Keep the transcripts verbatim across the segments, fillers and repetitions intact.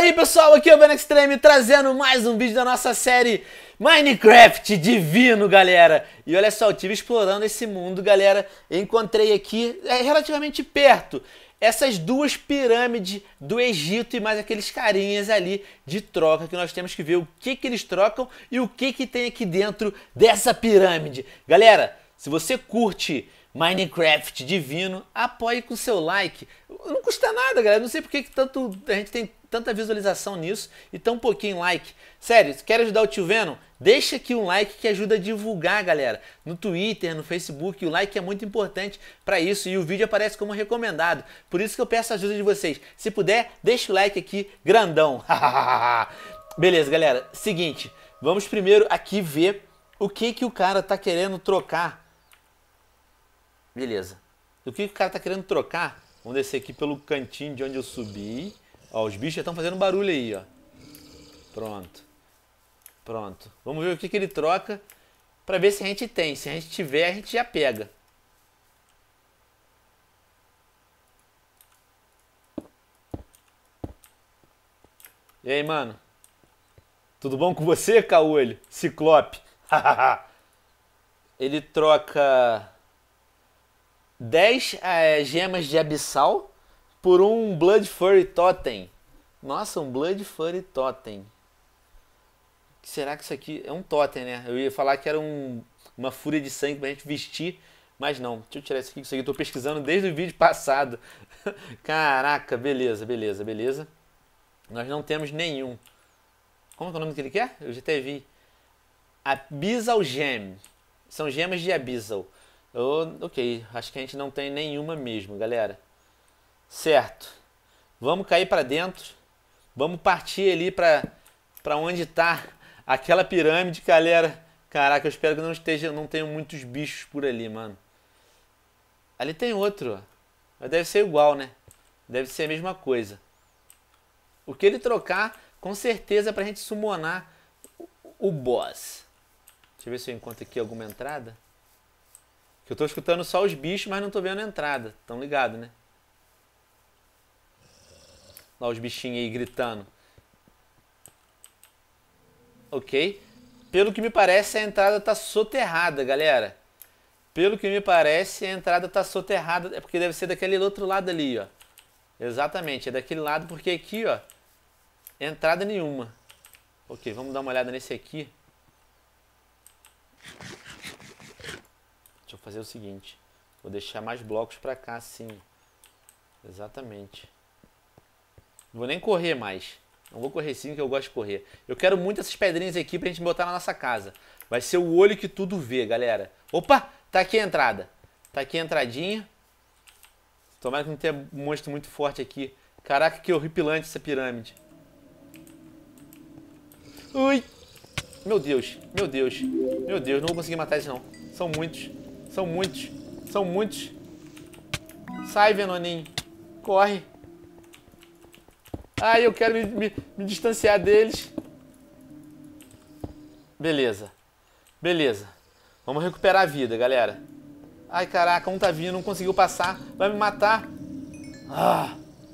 aí pessoal, aqui é o Venextreme trazendo mais um vídeo da nossa série Minecraft Divino, galera. E olha só, eu estive explorando esse mundo, galera. Eu encontrei aqui, é, relativamente perto, essas duas pirâmides do Egito e mais aqueles carinhas ali de troca que nós temos que ver o que que eles trocam e o que que tem aqui dentro dessa pirâmide. Galera, se você curte Minecraft Divino, apoie com seu like. Não custa nada, galera. Não sei porque que tanto, a gente tem tanta visualização nisso e tão pouquinho like. Sério, se quer ajudar o tio Venom, deixa aqui um like que ajuda a divulgar, galera. No Twitter, no Facebook, o like é muito importante para isso e o vídeo aparece como recomendado. Por isso que eu peço a ajuda de vocês. Se puder, deixa o like aqui grandão. Beleza, galera. Seguinte, vamos primeiro aqui ver o que que o cara tá querendo trocar. Beleza. O que, que o cara tá querendo trocar? Vamos descer aqui pelo cantinho de onde eu subi. Ó, os bichos já estão fazendo barulho aí, ó. Pronto. Pronto. Vamos ver o que, que ele troca pra ver se a gente tem. Se a gente tiver, a gente já pega. E aí, mano? Tudo bom com você, caolho? Ciclope. Ele troca dez é, gemas de abissal por um Blood Furry Totem. Nossa, um Blood Furry Totem. Será que isso aqui é um totem, né? Eu ia falar que era um, uma fúria de sangue pra gente vestir, mas não. Deixa eu tirar isso aqui, isso aqui eu tô pesquisando desde o vídeo passado. Caraca, beleza, beleza, beleza. Nós não temos nenhum. Como é, que é o nome que ele quer? Eu já até vi. Abyssal Gem. São gemas de Abyssal. Oh, ok, acho que a gente não tem nenhuma mesmo, galera. Certo. Vamos cair pra dentro. Vamos partir ali pra, pra onde tá aquela pirâmide, galera. Caraca, eu espero que não esteja, não tenham muitos bichos por ali, mano. Ali tem outro, ó. Mas deve ser igual, né? Deve ser a mesma coisa. O que ele trocar, com certeza é pra gente summonar o, o boss. Deixa eu ver se eu encontro aqui alguma entrada. Eu tô escutando só os bichos, mas não tô vendo a entrada. Tão ligado, né? Lá os bichinhos aí gritando. Ok. Pelo que me parece, a entrada tá soterrada, galera. Pelo que me parece, a entrada tá soterrada. É porque deve ser daquele outro lado ali, ó. Exatamente, é daquele lado, porque aqui, ó, entrada nenhuma. Ok, vamos dar uma olhada nesse aqui. Deixa eu fazer o seguinte, vou deixar mais blocos pra cá assim. Exatamente. Não vou nem correr mais. Não vou correr sim, que eu gosto de correr. Eu quero muito essas pedrinhas aqui pra gente botar na nossa casa. Vai ser o olho que tudo vê, galera. Opa, tá aqui a entrada. Tá aqui a entradinha. Tomara que não tenha um monstro muito forte aqui. Caraca, que horripilante essa pirâmide. Ui. Meu Deus, meu Deus. Meu Deus, não vou conseguir matar eles não. São muitos. São muitos. São muitos. Sai, Venoninho. Corre. Ai, eu quero me, me, me distanciar deles. Beleza. Beleza. Vamos recuperar a vida, galera. Ai, caraca, um tá vindo, não conseguiu passar. Vai me matar. Ah.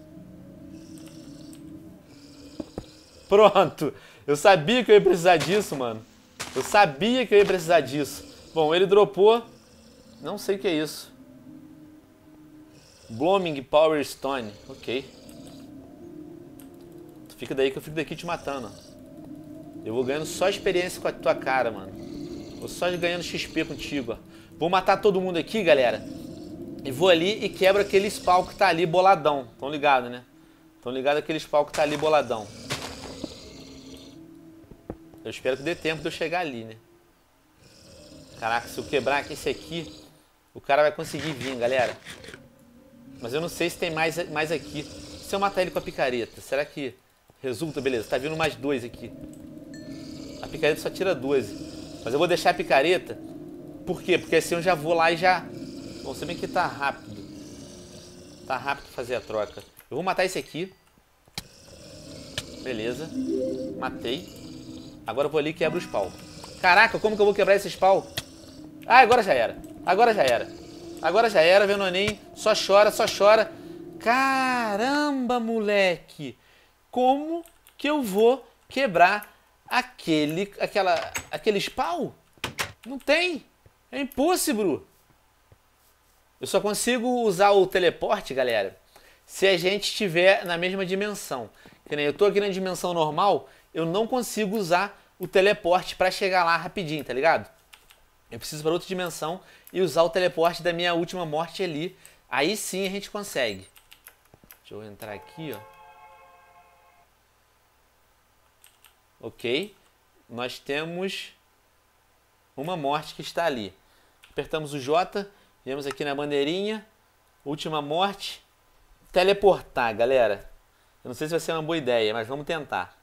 Pronto. Eu sabia que eu ia precisar disso, mano. Eu sabia que eu ia precisar disso. Bom, ele dropou. Não sei o que é isso. Blooming Power Stone. Ok. Tu fica daí que eu fico daqui te matando. Eu vou ganhando só experiência com a tua cara, mano. Vou só ganhando X P contigo, ó. Vou matar todo mundo aqui, galera. E vou ali e quebro aquele spawn que tá ali boladão. Tão ligado, né? Tão ligado aquele spawn que tá ali boladão. Eu espero que dê tempo de eu chegar ali, né? Caraca, se eu quebrar aqui esse aqui, o cara vai conseguir vir, galera. Mas eu não sei se tem mais, mais aqui. Se eu matar ele com a picareta, será que resulta? Beleza, tá vindo mais dois aqui. A picareta só tira doze. Mas eu vou deixar a picareta. Por quê? Porque assim eu já vou lá e já... Bom, se bem que tá rápido. Tá rápido fazer a troca. Eu vou matar esse aqui. Beleza. Matei. Agora eu vou ali e quebro o spawn. Caraca, como que eu vou quebrar esse spawn? Ah, agora já era. Agora já era. Agora já era, Venoninho. Só chora, só chora. Caramba, moleque. Como que eu vou quebrar aquele, aquela, aquele spawn. Não tem. É impossível. Eu só consigo usar o teleporte, galera, se a gente estiver na mesma dimensão. Que nem eu tô aqui na dimensão normal, eu não consigo usar o teleporte para chegar lá rapidinho, tá ligado? Eu preciso para outra dimensão e usar o teleporte da minha última morte ali. Aí sim a gente consegue. Deixa eu entrar aqui, ó. Ok. Nós temos uma morte que está ali. Apertamos o J, viemos aqui na bandeirinha. Última morte. Teleportar, galera. Eu não sei se vai ser uma boa ideia, mas vamos tentar.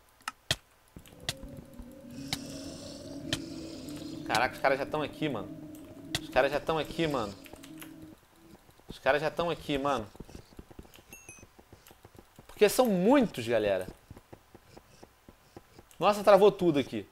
Caraca, os caras já estão aqui, mano. Os caras já estão aqui, mano. Os caras já estão aqui, mano. Porque são muitos, galera. Nossa, travou tudo aqui.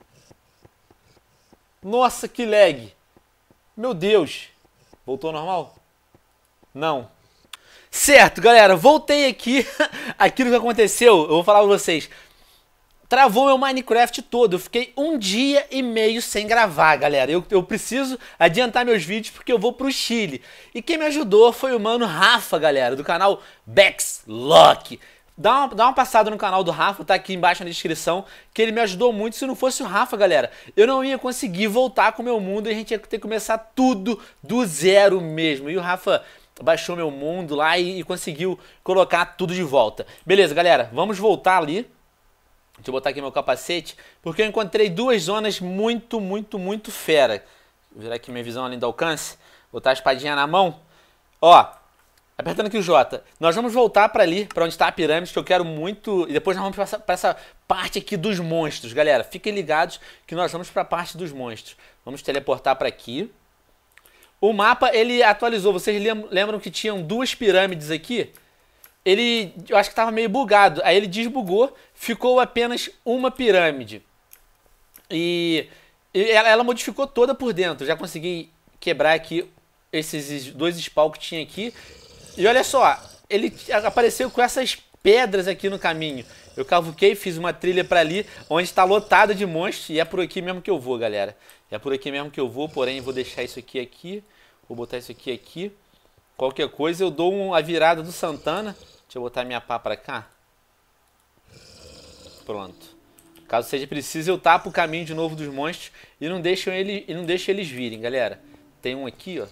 Nossa, que lag. Meu Deus. Voltou ao normal? Não. Certo, galera. Voltei aqui. Aquilo que aconteceu, eu vou falar pra vocês. Travou meu Minecraft todo. Eu fiquei um dia e meio sem gravar, galera. Eu, eu preciso adiantar meus vídeos porque eu vou pro Chile. E quem me ajudou foi o mano Rafa, galera, do canal Bexlock. Dá uma, dá uma passada no canal do Rafa, tá aqui embaixo na descrição, que ele me ajudou muito. Se não fosse o Rafa, galera, eu não ia conseguir voltar com o meu mundo e a gente ia ter que começar tudo do zero mesmo. E o Rafa baixou meu mundo lá e, e conseguiu colocar tudo de volta. Beleza, galera, vamos voltar ali. Deixa eu botar aqui meu capacete, porque eu encontrei duas zonas muito, muito, muito fera. Vou virar aqui minha visão além do alcance, botar a espadinha na mão. Ó. Apertando aqui o J, nós vamos voltar para ali, para onde está a pirâmide, que eu quero muito... E depois nós vamos para essa parte aqui dos monstros, galera. Fiquem ligados que nós vamos para a parte dos monstros. Vamos teleportar para aqui. O mapa, ele atualizou. Vocês lembram que tinham duas pirâmides aqui? Ele, eu acho que estava meio bugado. Aí ele desbugou, ficou apenas uma pirâmide. E, e ela, ela modificou toda por dentro. Já consegui quebrar aqui esses dois spawns que tinha aqui. E olha só, ele apareceu com essas pedras aqui no caminho. Eu cavuquei, fiz uma trilha pra ali, onde está lotada de monstros. E é por aqui mesmo que eu vou, galera. É por aqui mesmo que eu vou, porém vou deixar isso aqui aqui. Vou botar isso aqui aqui. Qualquer coisa eu dou uma virada do Santana. Deixa eu botar minha pá pra cá. Pronto. Caso seja preciso, eu tapo o caminho de novo dos monstros. E não deixo, ele, e não deixo eles virem, galera. Tem um aqui, ó.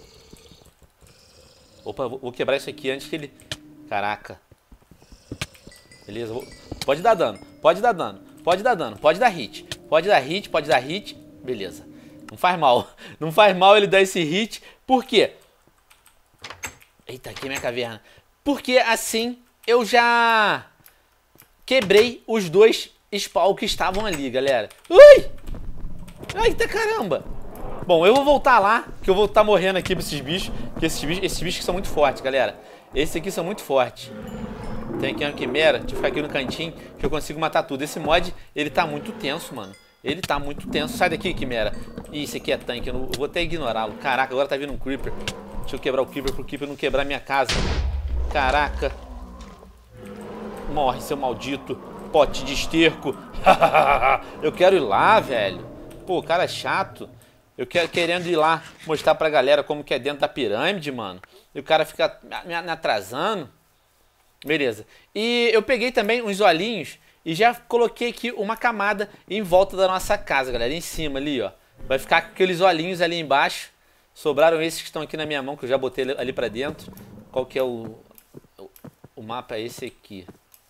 Opa, vou quebrar isso aqui antes que ele... Caraca. Beleza, vou... Pode dar dano, pode dar dano, pode dar dano, pode dar hit. Pode dar hit, pode dar hit. Beleza. Não faz mal. Não faz mal ele dar esse hit. Por quê? Eita, aqui é minha caverna. Porque assim eu já quebrei os dois spawn que estavam ali, galera. Ui! Eita, caramba! Bom, eu vou voltar lá, que eu vou estar morrendo aqui pra esses bichos. Que esses bichos, esses bichos são muito fortes, galera. Esses aqui são muito fortes. Tem aqui uma quimera, deixa eu ficar aqui no cantinho, que eu consigo matar tudo. Esse mod, ele tá muito tenso, mano. Ele tá muito tenso. Sai daqui, quimera. Ih, esse aqui é tanque, eu, não, eu vou até ignorá-lo. Caraca, agora tá vindo um creeper. Deixa eu quebrar o creeper pro creeper não quebrar minha casa. Caraca. Morre, seu maldito. Pote de esterco. Eu quero ir lá, velho. Pô, o cara é chato. Eu quero querendo ir lá mostrar pra galera como que é dentro da pirâmide, mano. E o cara fica me atrasando. Beleza. E eu peguei também uns olhinhos e já coloquei aqui uma camada em volta da nossa casa, galera. Em cima ali, ó. Vai ficar com aqueles olhinhos ali embaixo. Sobraram esses que estão aqui na minha mão, que eu já botei ali pra dentro. Qual que é o... O mapa é esse aqui.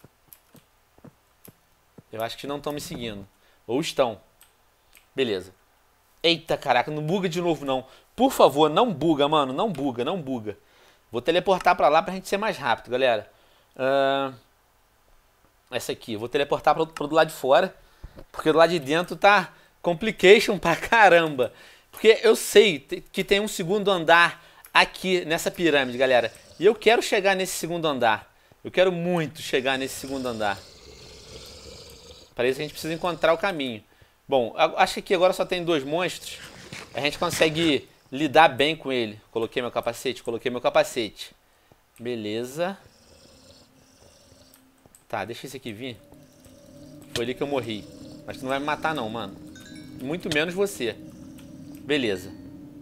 Eu acho que não estão me seguindo. Ou estão. Beleza. Eita, caraca, não buga de novo não. Por favor, não buga, mano. Não buga, não buga. Vou teleportar pra lá pra gente ser mais rápido, galera. Uh... Essa aqui. Eu vou teleportar pro, pro do lado de fora. Porque do lado de dentro tá complication pra caramba. Porque eu sei que tem um segundo andar aqui nessa pirâmide, galera. E eu quero chegar nesse segundo andar. Eu quero muito chegar nesse segundo andar. Para isso a gente precisa encontrar o caminho. Bom, acho que aqui agora só tem dois monstros. A gente consegue lidar bem com ele. Coloquei meu capacete, coloquei meu capacete. Beleza. Tá, deixa esse aqui vir. Foi ali que eu morri. Mas tu não vai me matar não, mano. Muito menos você. Beleza.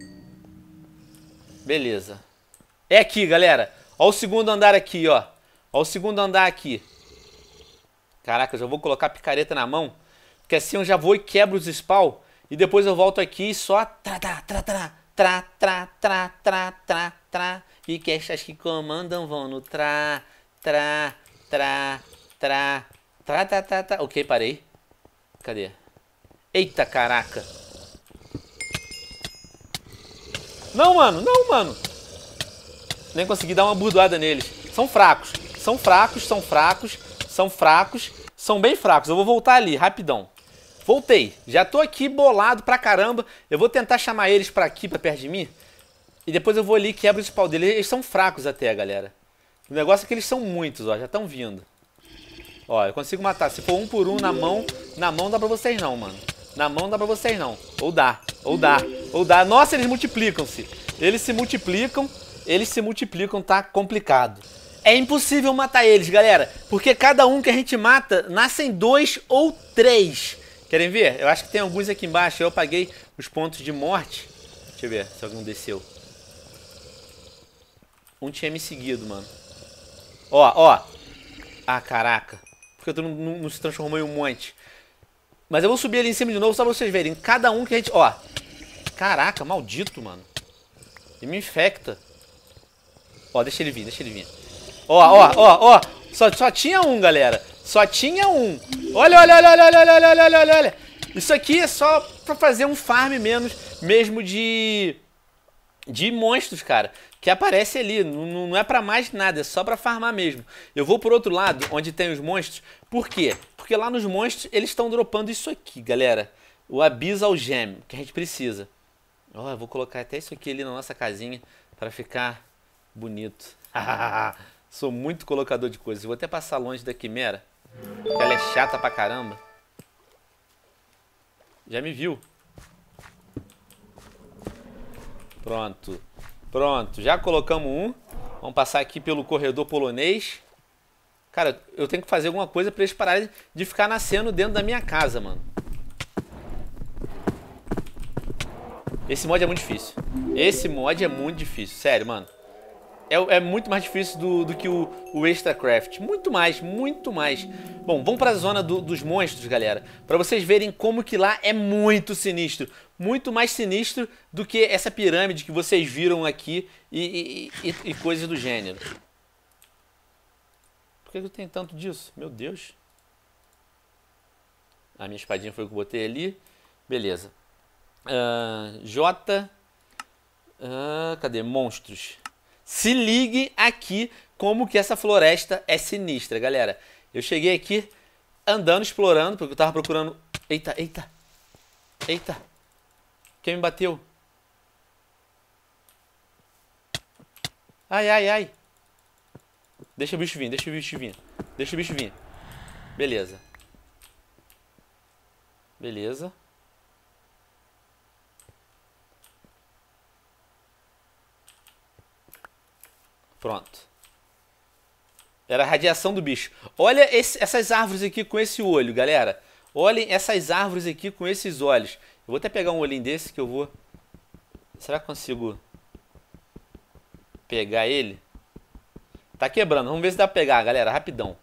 Beleza. É aqui, galera. Ó o segundo andar aqui, ó. Ó o segundo andar aqui. Caraca, eu já vou colocar a picareta na mão. Porque assim eu já vou e quebro os spawn. E depois eu volto aqui e só... Tra, tra, tra, tra, tra, tra, tra, tra, tra, tra. E que estas que comandam vão no tra, tra, tra, tra, tra, tra, tra, tra. Ok, parei. Cadê? Eita, caraca. Não, mano, não, mano. Nem consegui dar uma burdoada neles. São fracos, são fracos, são fracos, são fracos, são bem fracos. Eu vou voltar ali, rapidão. Voltei, já tô aqui bolado pra caramba. Eu vou tentar chamar eles pra aqui, pra perto de mim. E depois eu vou ali e quebro o spawn deles. Eles são fracos até, galera. O negócio é que eles são muitos, ó, já estão vindo. Ó, eu consigo matar. Se for um por um na mão, na mão dá pra vocês não, mano. Na mão dá pra vocês não. Ou dá, ou dá, ou dá. Nossa, eles multiplicam-se. Eles se multiplicam, eles se multiplicam, tá complicado. É impossível matar eles, galera. Porque cada um que a gente mata, nascem dois ou três. Querem ver? Eu acho que tem alguns aqui embaixo. Eu apaguei os pontos de morte. Deixa eu ver se algum desceu. Um tinha me seguido, mano. Ó, ó. Ah, caraca. Porque tu não, não, não se transformou em um monte. Mas eu vou subir ali em cima de novo só pra vocês verem. Cada um que a gente... Ó. Caraca, maldito, mano. Ele me infecta. Ó, deixa ele vir, deixa ele vir. Ó, ó, ó, ó. Só, só tinha um, galera. Só tinha um. Olha, olha, olha, olha, olha, olha, olha, olha, olha, olha. Isso aqui é só pra fazer um farm menos, mesmo de... De monstros, cara. Que aparece ali. Não, não é pra mais nada. É só pra farmar mesmo. Eu vou por outro lado, onde tem os monstros. Por quê? Porque lá nos monstros, eles estão dropando isso aqui, galera. O Abyssal Gem, que a gente precisa. Ó, eu vou colocar até isso aqui ali na nossa casinha pra ficar bonito. Sou muito colocador de coisas. Vou até passar longe da Quimera. Porque ela é chata pra caramba. Já me viu. Pronto. Pronto. Já colocamos um. Vamos passar aqui pelo corredor polonês. Cara, eu tenho que fazer alguma coisa pra eles pararem de ficar nascendo dentro da minha casa, mano. Esse mod é muito difícil. Esse mod é muito difícil. Sério, mano. É, é muito mais difícil do, do que o, o Extracraft. Muito mais, muito mais. Bom, vamos pra zona do, dos monstros, galera. Pra vocês verem como que lá é muito sinistro. Muito mais sinistro do que essa pirâmide que vocês viram aqui e, e, e, e coisas do gênero. Por que eu tenho tanto disso? Meu Deus. A minha espadinha foi o que eu botei ali. Beleza. Uh, J. Uh, cadê? Monstros. Se ligue aqui como que essa floresta é sinistra, galera. Eu cheguei aqui andando, explorando, porque eu tava procurando... Eita, eita. Eita. Quem me bateu? Ai, ai, ai. Deixa o bicho vir, deixa o bicho vir. Deixa o bicho vir. Beleza. Beleza. Pronto. Era a radiação do bicho. Olha esse, essas árvores aqui com esse olho, galera. Olhem essas árvores aqui com esses olhos. Eu vou até pegar um olhinho desse que eu vou... Será que consigo pegar ele? Tá quebrando. Vamos ver se dá pra pegar, galera. Rapidão.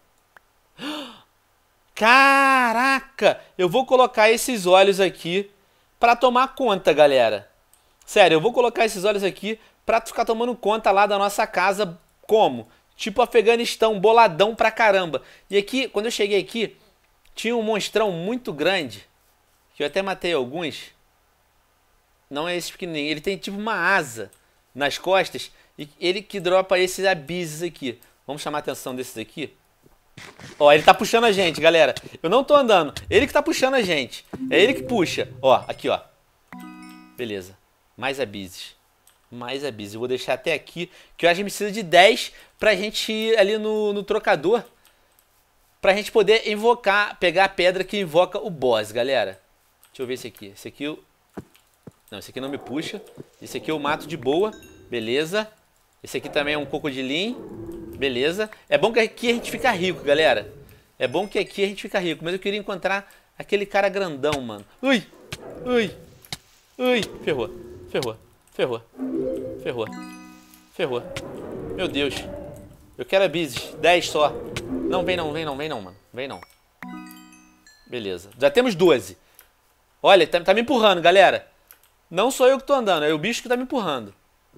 Caraca! Eu vou colocar esses olhos aqui pra tomar conta, galera. Sério, eu vou colocar esses olhos aqui pra ficar tomando conta lá da nossa casa. Como? Tipo Afeganistão, boladão pra caramba. E aqui, quando eu cheguei aqui, tinha um monstrão muito grande. Que eu até matei alguns. Não é esse pequenininho. Ele tem tipo uma asa nas costas. E ele que dropa esses abissos aqui. Vamos chamar a atenção desses aqui. Ó, ele tá puxando a gente, galera. Eu não tô andando. Ele que tá puxando a gente. É ele que puxa. Ó, aqui, ó. Beleza. Mais abissos. Mais abissos. Eu vou deixar até aqui. Que eu acho que precisa de dez pra gente ir ali no, no trocador. Pra gente poder invocar, pegar a pedra que invoca o boss, galera. Deixa eu ver esse aqui. Esse aqui eu... Não, esse aqui não me puxa. Esse aqui eu mato de boa. Beleza. Esse aqui também é um crocodilinho. Beleza. É bom que aqui a gente fica rico, galera. É bom que aqui a gente fica rico, mas eu queria encontrar aquele cara grandão, mano. Ui, ui, ui. Ferrou, ferrou, ferrou, ferrou, ferrou. Meu Deus. Eu quero a Bizes, dez só. Não, vem não, vem não, vem não, mano. Vem não. Beleza, já temos doze. Olha, tá, tá me empurrando, galera. Não sou eu que tô andando, é o bicho que tá me empurrando.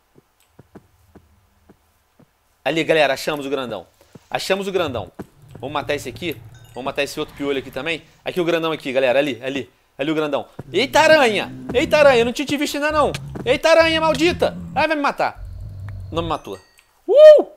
Ali, galera, achamos o grandão. Achamos o grandão. Vamos matar esse aqui. Vamos matar esse outro piolho aqui também. Aqui o grandão aqui, galera. Ali, ali. Ali o grandão. Eita aranha! Eita aranha, eu não tinha te visto ainda não. Eita aranha maldita! Ai, vai me matar. Não me matou. Uh!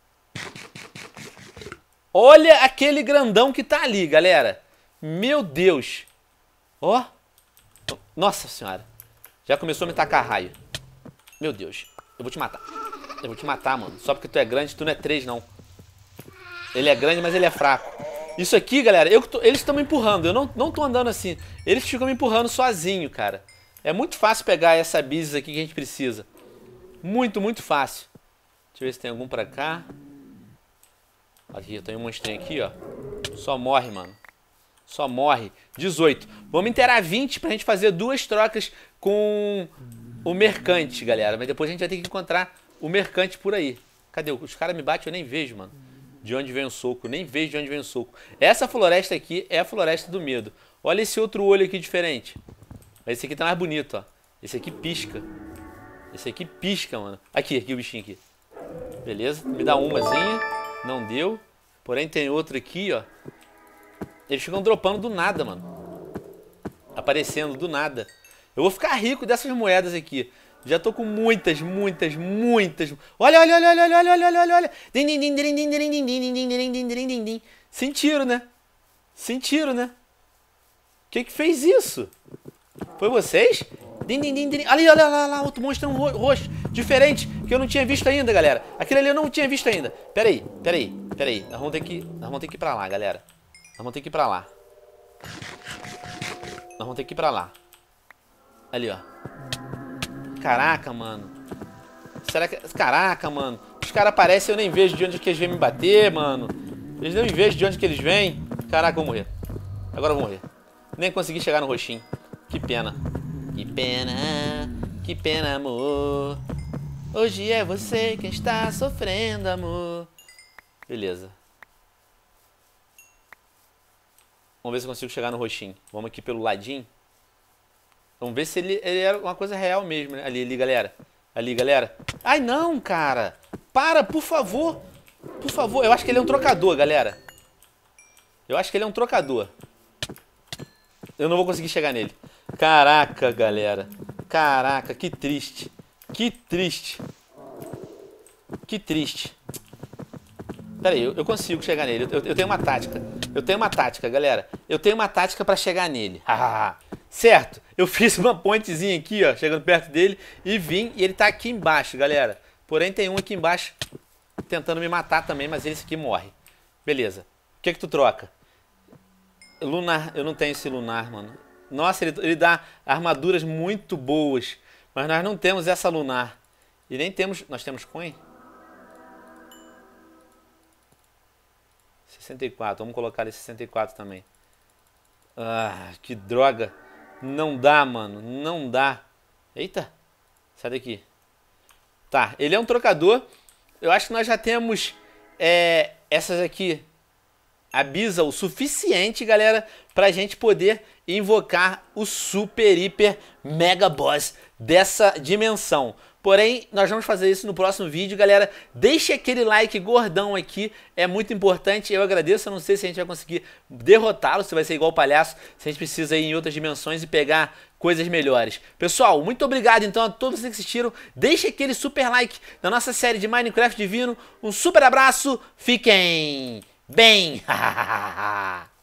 Olha aquele grandão que tá ali, galera. Meu Deus. Ó. Nossa senhora. Já começou a me tacar raio. Meu Deus. Eu vou te matar. Eu vou te matar, mano. Só porque tu é grande, tu não é três, não. Ele é grande, mas ele é fraco. Isso aqui, galera, eu tô, eles estão me empurrando. Eu não, não tô andando assim. Eles ficam me empurrando sozinho, cara. É muito fácil pegar essa business aqui que a gente precisa. Muito, muito fácil. Deixa eu ver se tem algum pra cá. Aqui, tem um monstrinho aqui, ó. Só morre, mano. Só morre. dezoito. Vamos inteirar vinte pra gente fazer duas trocas com o mercante, galera. Mas depois a gente vai ter que encontrar o mercante por aí. Cadê? Os caras me batem, eu nem vejo, mano. De onde vem o soco, nem vejo de onde vem o soco. Essa floresta aqui é a floresta do medo. Olha esse outro olho aqui diferente. Esse aqui tá mais bonito, ó. Esse aqui pisca. Esse aqui pisca, mano. Aqui, aqui o bichinho aqui. Beleza, me dá umazinha. Não deu. Porém tem outro aqui, ó. Eles ficam dropando do nada, mano. Aparecendo do nada. Eu vou ficar rico dessas moedas aqui. Já tô com muitas, muitas, muitas. Olha, olha, olha, olha, olha, olha, olha, olha, olha. Sentiram, né? Sentiram, né? Que que fez isso? Foi vocês? Ali, olha lá, lá, outro monstro roxo, diferente, que eu não tinha visto ainda, galera. Aquele ali eu não tinha visto ainda. Pera aí, pera aí, pera aí. Nós vamos ter que, nós vamos ter que ir pra lá, galera. Nós vamos ter que ir pra lá. Nós vamos ter que ir pra lá. Ali, ó. Caraca, mano. Será que... Caraca, mano. Os caras aparecem e eu nem vejo de onde que eles vêm me bater, mano. Eles nem vejo de onde que eles vêm. Caraca, eu vou morrer. Agora eu vou morrer. Nem consegui chegar no roxinho. Que pena. Que pena. Que pena, amor. Hoje é você quem está sofrendo, amor. Beleza. Vamos ver se eu consigo chegar no roxinho. Vamos aqui pelo ladinho. Vamos ver se ele, ele era uma coisa real mesmo, né? Ali, ali, galera. Ali, galera. Ai, não, cara. Para, por favor. Por favor. Eu acho que ele é um trocador, galera. Eu acho que ele é um trocador. Eu não vou conseguir chegar nele. Caraca, galera. Caraca, que triste. Que triste. Que triste. Pera aí, eu, eu consigo chegar nele. Eu, eu tenho uma tática. Eu tenho uma tática, galera. Eu tenho uma tática pra chegar nele. Certo, eu fiz uma pontezinha aqui, ó, chegando perto dele e vim, e ele tá aqui embaixo, galera. Porém tem um aqui embaixo tentando me matar também, mas esse aqui morre. Beleza. O que que tu troca? Lunar, eu não tenho esse lunar, mano. Nossa, ele, ele dá armaduras muito boas, mas nós não temos essa lunar. E nem temos, nós temos coin? sessenta e quatro, vamos colocar ele sessenta e quatro também. Ah, que droga. Não dá, mano. Não dá. Eita. Sai daqui. Tá, ele é um trocador. Eu acho que nós já temos é, essas aqui. A Bisa o suficiente, galera, pra gente poder invocar o super, hiper, mega boss dessa dimensão. Porém, nós vamos fazer isso no próximo vídeo, galera. Deixe aquele like gordão aqui, é muito importante. Eu agradeço, eu não sei se a gente vai conseguir derrotá-lo, se vai ser igual o palhaço, se a gente precisa ir em outras dimensões e pegar coisas melhores. Pessoal, muito obrigado então a todos vocês que assistiram. Deixe aquele super like na nossa série de Minecraft Divino. Um super abraço, fiquem bem!